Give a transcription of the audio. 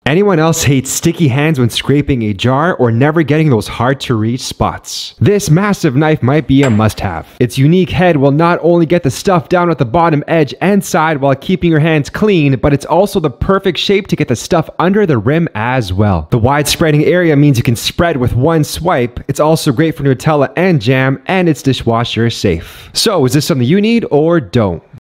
Anyone else hates sticky hands when scraping a jar or never getting those hard to reach spots? This massive knife might be a must-have. Its unique head will not only get the stuff down at the bottom edge and side while keeping your hands clean, but it's also the perfect shape to get the stuff under the rim as well. The wide spreading area means you can spread with one swipe. It's also great for Nutella and jam, and it's dishwasher safe. So is this something you need or don't?